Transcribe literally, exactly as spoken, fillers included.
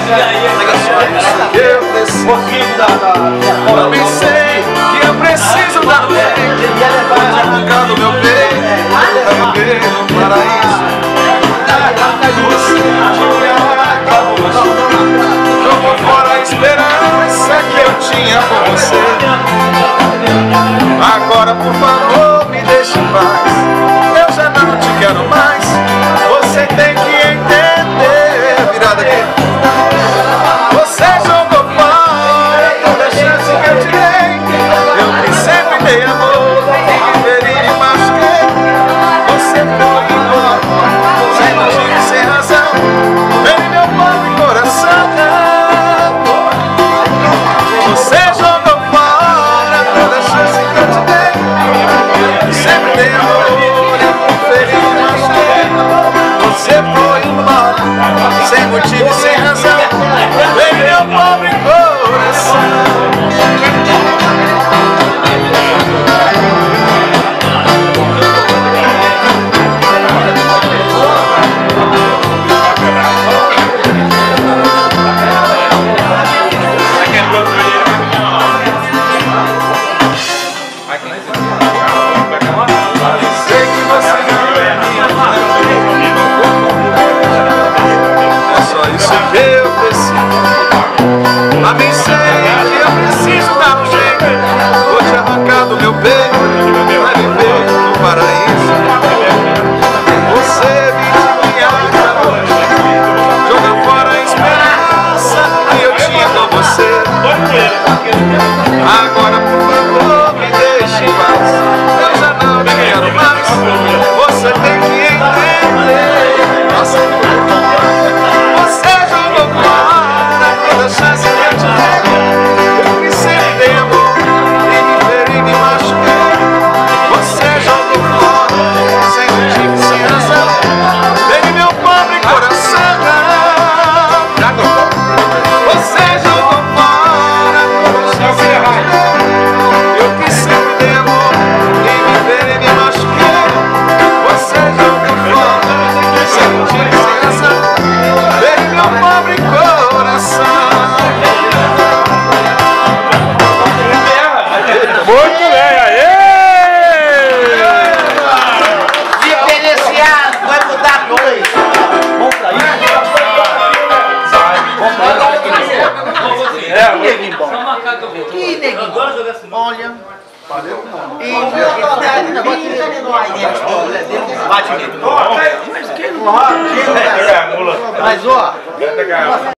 Eu preciso também sei que eu preciso dar um jeito de arrancar do meu peito pra viver no paraíso. Você acabou, jogou fora a esperança que eu tinha por você. Agora, por favor, me deixe em paz. Eu já não te quero mais. Você tem que entender. Virada aqui. Você jogou fora toda a chance que eu te dei. Eu que sempre dei amor, me feri e machuquei. Você foi embora, sem motivo, sem razão. Feri meu pobre coração. Você jogou fora toda a chance que eu te dei. Eu que sempre dei amor, me feri e machuquei. Você foi embora, sem motivo e sem razão. Vem meu pobre coração. Sei que você não é minha mãe. É só isso que eu preciso. A mim sei que eu preciso dar um jeito. Vou te arrancar do meu peito pra viver no paraíso. Você me acabou, joga fora a esperança que eu tinha com você. Agora, por favor, me deixe em paz. Eu já não te quero mais. Você tem que entender. Nossa, você jogou fora toda a chance que eu te dei. Eu que sempre dei amor e me feri e me machuquei. Você jogou fora sem motivo, sem razão. Vem meu pobre coração. Você jogou fora toda a chance que eu te dei. Eu que sempre dei amor e me feri e me machuquei. Você jogou fora sem motivo, sem razão. Vem meu pobre coração. Muito bem, aê! Diferenciado, vai mudar a coisa. Vamos pra isso. Vamos pra isso. É, Que neguinho bom. Que neguinho bom. Olha. E esse negócio de bate nele. Mas ó.